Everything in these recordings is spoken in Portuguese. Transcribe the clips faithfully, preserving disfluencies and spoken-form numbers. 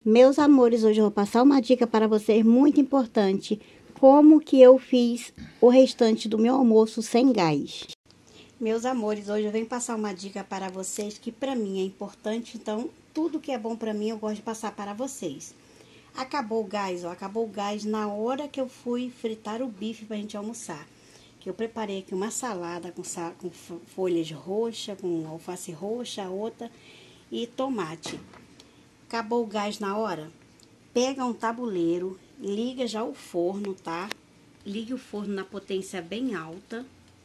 Meus amores, hoje eu vou passar uma dica para vocês muito importante. Como que eu fiz o restante do meu almoço sem gás. Meus amores, hoje eu venho passar uma dica para vocês que para mim é importante. Então, tudo que é bom para mim eu gosto de passar para vocês. Acabou o gás, ó, acabou o gás na hora que eu fui fritar o bife pra gente almoçar. Que eu preparei aqui uma salada com, sal, com folhas roxas, com alface roxa, outra e tomate. Acabou o gás na hora? Pega um tabuleiro, liga já o forno, tá? Ligue o forno na potência bem alta,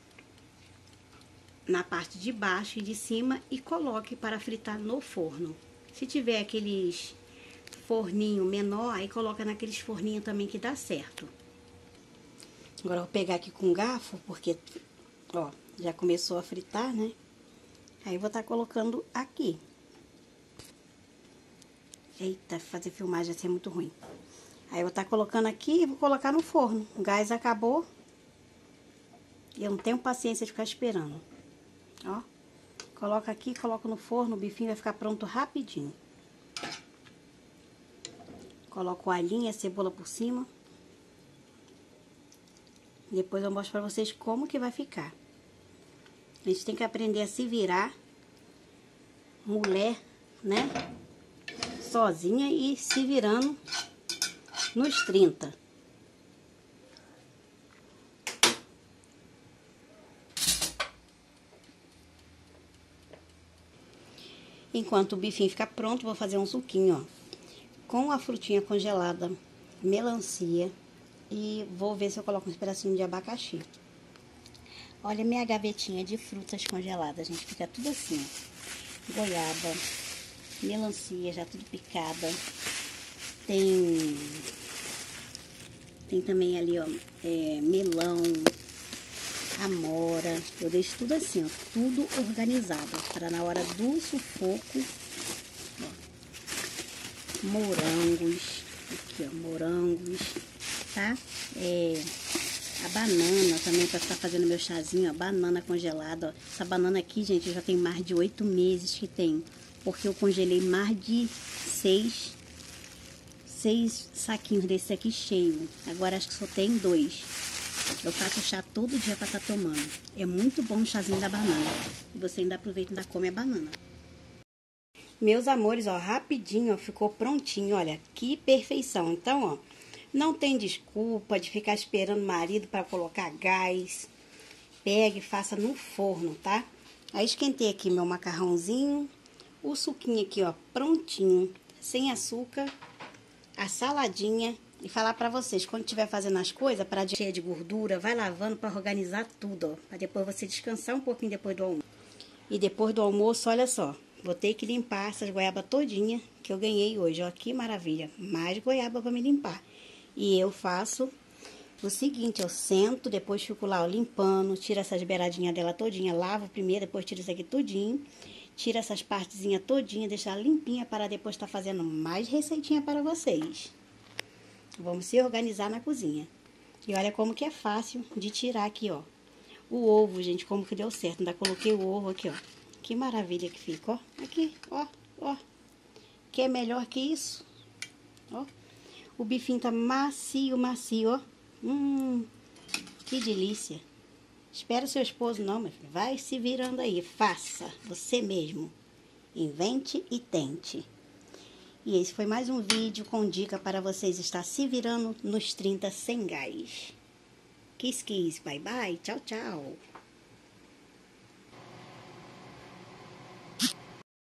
na parte de baixo e de cima, e coloque para fritar no forno. Se tiver aqueles forninho menor, aí coloca naqueles forninhos também que dá certo. Agora eu vou pegar aqui com garfo, porque, ó, já começou a fritar, né? Aí eu vou estar colocando aqui. Eita, fazer filmagem assim é muito ruim. Aí eu vou estar colocando aqui e vou colocar no forno. O gás acabou. E eu não tenho paciência de ficar esperando. Ó. Coloca aqui, coloca no forno, o bifinho vai ficar pronto rapidinho. Coloco o alhinho e a cebola por cima. Depois eu mostro pra vocês como que vai ficar. A gente tem que aprender a se virar. Mulher, né? Sozinha e se virando nos trinta. Enquanto o bifinho ficar pronto, vou fazer um suquinho, ó, com a frutinha congelada, melancia, e vou ver se eu coloco uns pedacinhos de abacaxi. Olha minha gavetinha de frutas congeladas, gente, fica tudo assim, ó. Goiaba, melancia já tudo picada, tem tem também ali, ó, é, melão, amora. Eu deixo tudo assim, ó, tudo organizado, para na hora do sufoco, ó, morangos, aqui, ó, morangos, tá? É, a banana também, para ficar fazendo meu chazinho, ó, banana congelada, ó. Essa banana aqui, gente, já tem mais de oito meses que tem, porque eu congelei mais de seis, seis saquinhos desse aqui cheio. Agora acho que só tem dois. Eu faço chá todo dia para estar tomando. É muito bom o chazinho da banana. E você ainda aproveita e ainda come a banana. Meus amores, ó, rapidinho, ó, ficou prontinho. Olha, que perfeição. Então, ó, não tem desculpa de ficar esperando o marido para colocar gás. Pegue e faça no forno, tá? Aí esquentei aqui meu macarrãozinho. O suquinho aqui, ó, prontinho, sem açúcar, a saladinha. E falar pra vocês, quando estiver fazendo as coisas, para cheia de gordura, vai lavando para organizar tudo, ó. Pra depois você descansar um pouquinho depois do almoço. E depois do almoço, olha só, vou ter que limpar essas goiabas todinha que eu ganhei hoje, ó, que maravilha. Mais goiaba pra me limpar. E eu faço o seguinte, eu sento, depois fico lá, ó, limpando, tiro essas beiradinhas dela todinha, lavo primeiro, depois tiro isso aqui tudinho. Tira essas partezinhas todinha, deixar limpinha para depois estar fazendo mais receitinha para vocês. Vamos se organizar na cozinha. E olha como que é fácil de tirar aqui, ó. O ovo, gente, como que deu certo. Ainda coloquei o ovo aqui, ó. Que maravilha que fica, ó. Aqui, ó, ó. Quer melhor que isso? Ó. O bifinho tá macio, macio, ó. Hum, que delícia. Espera o seu esposo não, meu filho. Vai se virando aí. Faça você mesmo. Invente e tente. E esse foi mais um vídeo com dica para vocês estar se virando nos trinta sem gás. Kiss, kiss. Bye, bye. Tchau, tchau.